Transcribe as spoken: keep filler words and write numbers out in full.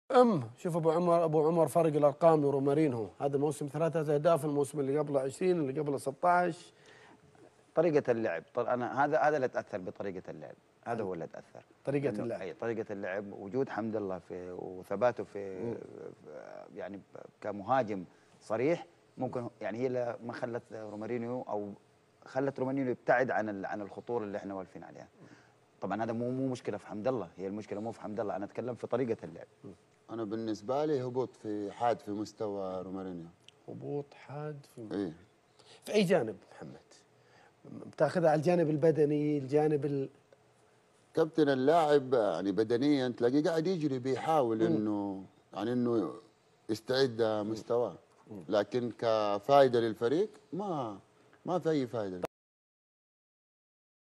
أم شوف أبو عمر أبو عمر فرق الأرقام لرومارينهو، هذا الموسم ثلاثة أهداف، الموسم اللي قبله عشرين، اللي قبله ستة عشر. طريقة اللعب، طر أنا هذا هذا اللي تأثر بطريقة اللعب، هذا هو اللي تأثر. طريقة اللعب. أي طريقة اللعب، وجود حمد الله في وثباته في, في يعني كمهاجم صريح، ممكن يعني هي اللي ما خلت رومارينيو أو خلت رومارينيو يبتعد عن عن الخطور اللي احنا واقفين عليها. طبعا هذا مو مو مشكلة في حمد الله، هي المشكلة مو في حمد الله، أنا أتكلم في طريقة اللعب. انا بالنسبه لي هبوط في حاد في مستوى رومارينيو. هبوط حاد في ايه في أي جانب محمد؟ بتاخذها على الجانب البدني، الجانب ال... كابتن اللاعب يعني بدنيا تلاقيه قاعد يجري بيحاول انه يعني انه يستعيد مستواه، لكن كفائده للفريق ما ما في اي فائده.